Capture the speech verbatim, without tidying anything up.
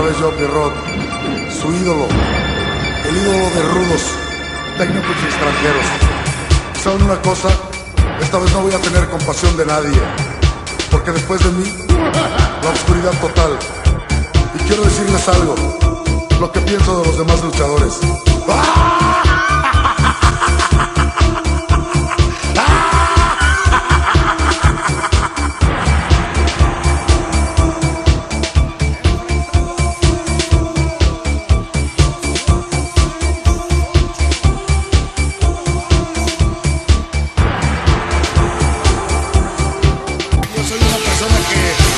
vez yo, Pierrot, su ídolo, el ídolo de rudos, técnicos y extranjeros. ¿Saben una cosa? Esta vez no voy a tener compasión de nadie, porque después de mí, la oscuridad total. Y quiero decirles algo, lo que pienso de los demás luchadores. ¡Ah! Soy una persona que